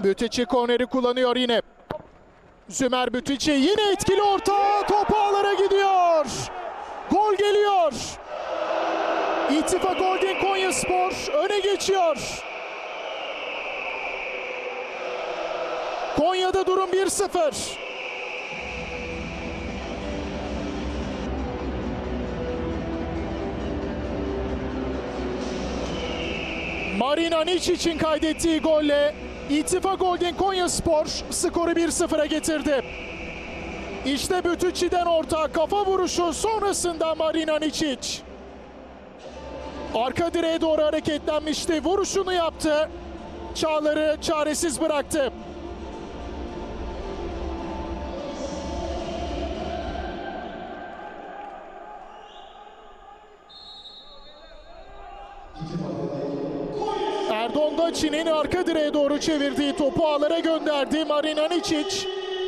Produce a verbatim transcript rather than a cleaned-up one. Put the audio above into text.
Bütici korneri kullanıyor yine. Zümer Bütici yine etkili orta. Top ağlara gidiyor. Gol geliyor. İttifak Holding Konyaspor öne geçiyor. Konya'da durum bir sıfır. Marin Anić için kaydettiği golle İttifak Holding Konyaspor skoru bir sıfıra getirdi. İşte Bütüçi'den orta kafa vuruşu sonrasında Marin Anić. Arka direğe doğru hareketlenmişti. Vuruşunu yaptı. Çağlar'ı çaresiz bıraktı. Erdon'da Çin'in arka direğe doğru çevirdiği topu ağlara gönderdi Marin Anić.